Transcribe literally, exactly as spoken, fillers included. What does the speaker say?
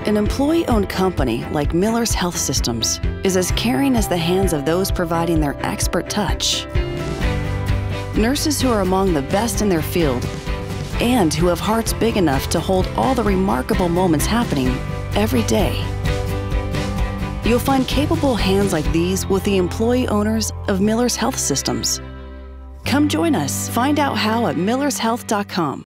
An employee-owned company like Miller's Health Systems is as caring as the hands of those providing their expert touch. Nurses who are among the best in their field and who have hearts big enough to hold all the remarkable moments happening every day. You'll find capable hands like these with the employee owners of Miller's Health Systems. Come join us. Find out how at millers health dot com.